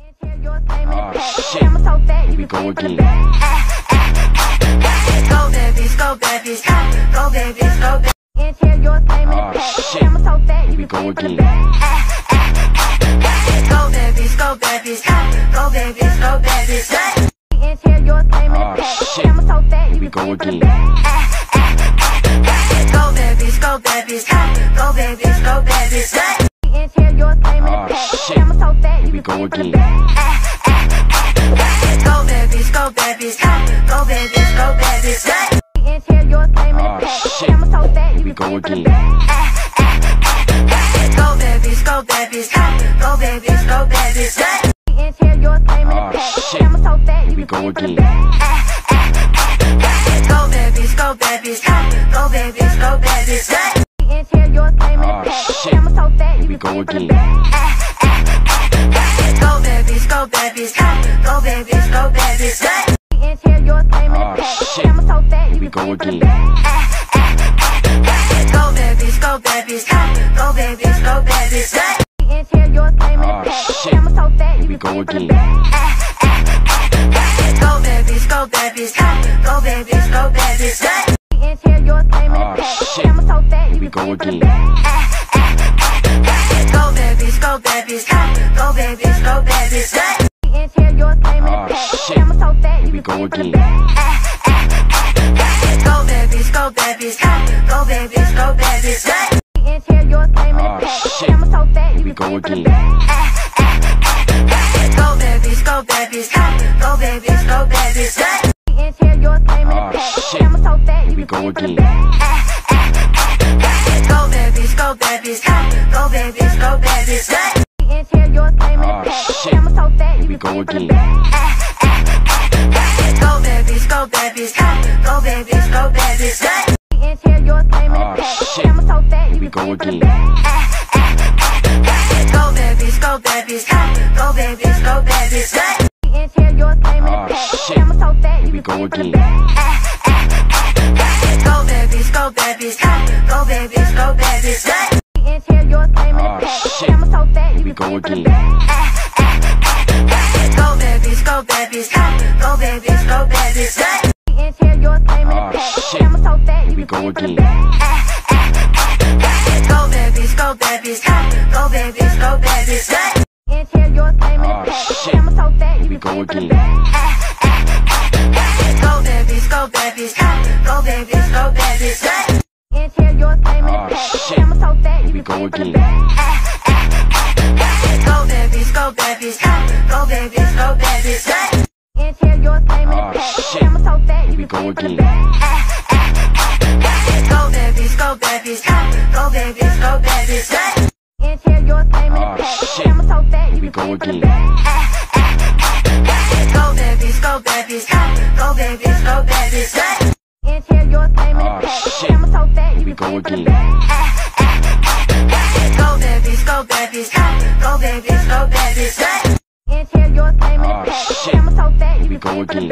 Shit, here we go again. Go babies, go babies, go babies, go babies. Shit, here we go again. Go babies, go babies, go babies, go babies. Shit, here we go again. Go babies, go babies, go babies, go babies. Shit, here we go again. Go babies, go babies, go babies, go babies. Shit, here we go again. Go babies, go babies, go babies, go babies. Shit, here we go again. Go babies, go babies, go babies, go babies. Shit, here we go again. Go babies, go babies, go babies, go babies. Shit, here we go again. Go babies, go babies, go babies, go babies. Shit, here we go again. Go babies, go babies, go babies, go babies. Shit, here we go again. Go babies, go babies, go babies, go babies. Shit, here we go again. Go babies, go babies, go babies, go babies. Shit, here we go again. Go babies, go babies, go babies, go babies. Shit, here we go again. Go babies, go babies, go babies, go babies. Shit, here we go again. Go babies, go babies, go babies, go babies. Shit, here we go again. Go babies, go babies, go babies, go babies. Shit, here we go again. Go babies, go babies, go babies, go babies. Shit, here we go again. Go babies, go babies, go babies, go babies. Shit, here we go again. Go babies, go babies, go babies, go babies. Shit, here we go again. Go babies, go babies, go babies, go babies. Shit, here we go again. Go babies, go babies, go babies, go babies. Shit, here we go again. Go babies, go babies, go babies, go babies. Shit, here we go again. Go babies, go babies, go babies, go babies. Shit, here we go again. Go babies, go babies, go babies, go babies. Shit, here we go again.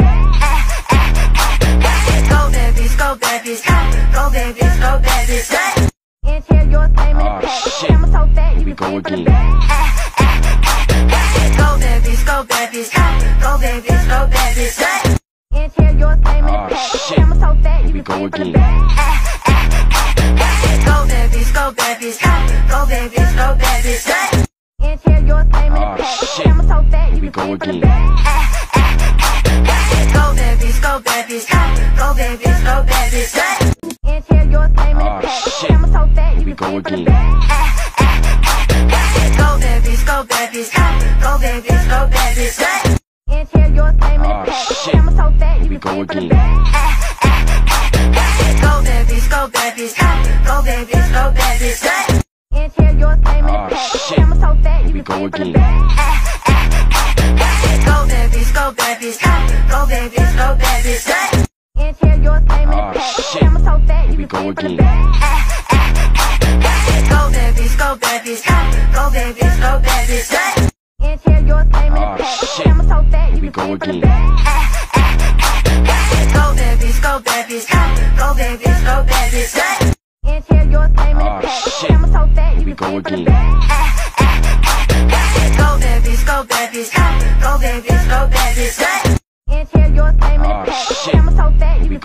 Go babies, go babies, go babies, go babies. Shit, here we go again. Go babies, go babies, go babies, go babies. Shit, here we go again. Go babies, go babies, go babies, go babies. Shit, here we go again. Go babies, go babies, go babies, go babies. Shit, here we go again. Go babies, go babies, go babies, go babies. Shit, here we go again. Go babies, go babies, go babies, go babies. Shit, here we go again. Go babies, go babies, go babies, go babies. Shit, here we go again. Go babies, go babies, go babies, go babies. Shit, here we go again. Go babies, go babies, go babies, go babies. Shit, here we go again. Go babies, go babies,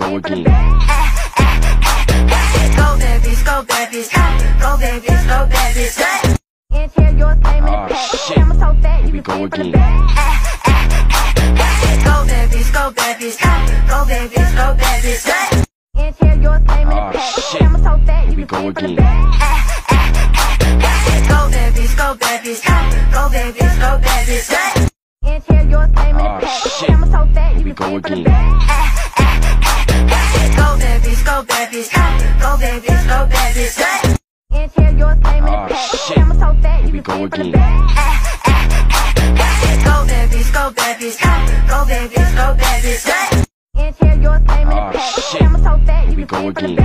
go again. Go babies, go babies, go babies, go babies. Inhale yours came in a pack. Camera so fat, you We go again. Go babies, go babies, go babies, go babies. Inhale yours came in a pack. Camera so fat, you We go again. Go babies, go babies, go babies, go babies. Inhale yours came in a pack. Camera so fat, you We go again. Go babies, go babies, go babies, go babies. Inhale yours came in a pack. Camera so fat, We you go again. Go babies, go babies, go babies, go babies. Inhale yours came in a pack. Camera so fat, you We go again.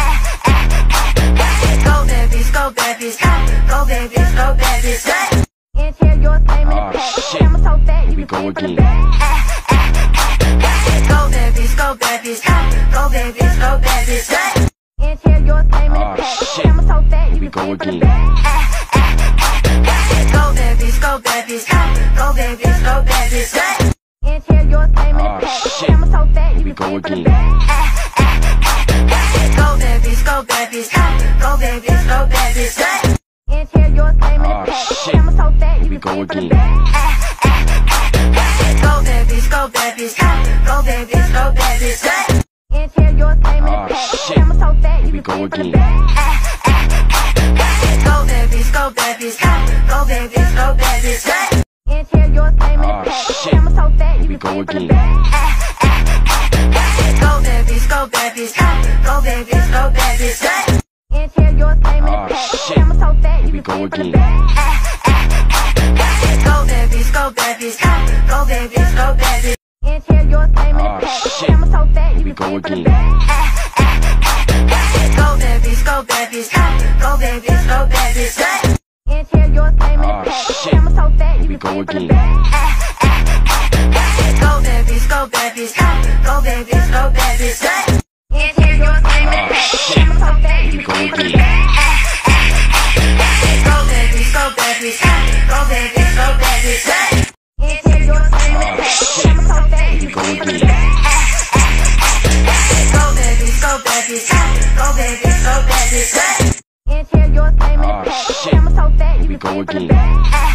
Go babies, go babies, go babies, go babies. Inhale yours came in a pack. Camera so fat, We you go again. Go babies, go babies, go babies, go babies. Inhale yours came in a pack. Camera so fat, We you go again. Go babies, go babies, go babies, go babies. Inhale yours came in a pack. Camera so fat, We you go again. Go babies, go babies, go babies, go babies. Inhale yours came in a pack. Camera so fat, We you go again. Go babies, go babies, go babies, go babies. Inhale yours came in a pack. Camera so fat, We you go again. Go babies, go babies, go babies, go babies. Inhale yours came in a pack. Camera so fat, We you go again. Go babies, go babies, go babies, go babies. Inhale yours came in a pack. Camera so fat, We you go again. Go babies, go babies, go babies, go babies. Inhale yours came in a pack. Camera so fat, We you go again. Go babies, go babies, go babies, go babies. Inhale yours came in a pack. Camera so fat, We you go again. Go babies, go babies, go babies, go babies. Inhale yours came in a pack. Camera so fat, We you go again. Go babies, go babies, go babies, go babies. Inhale yours came in a pack. Camera so fat, We you go again. Go babies, go babies, go babies, go babies. Inhale yours came in a pack. Camera so fat, We you go again.